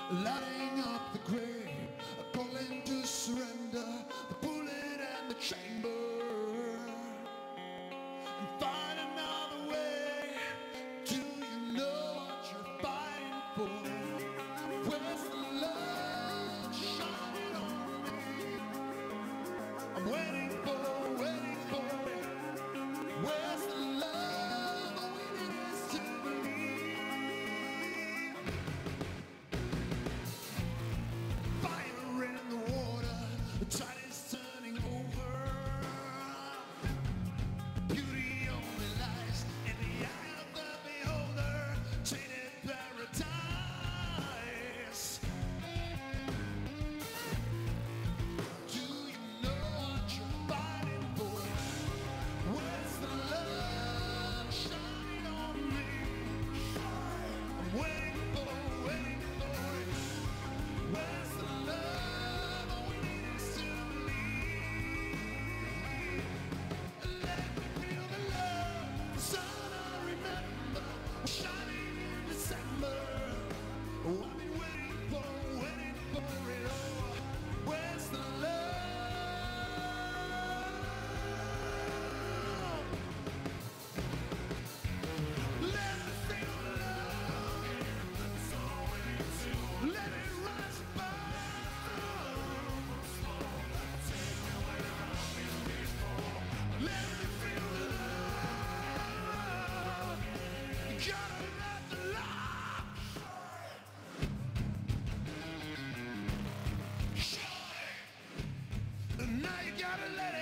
lighting up the grave, calling to surrender the bullet and the chamber, and find another way. Do you know what you're fighting for? Where's the love shining on me? I'm waiting for it. Where's the love? All we need is to believe. Fire in the water, the tide is turning over. Beauty only lies in the eye of the beholder. Tainted paradise. Do you know what you're fighting for? Where's the love shining on me? I'm waiting for it. Where's the love? All we need is to believe. Let me feel the love, the sun I remember, shining in December. Oh, I've been waiting for it all. Where's the love? Let me feel the love. Let it rise above. Let me feel the love. You gotta let the love shine. Now you gotta let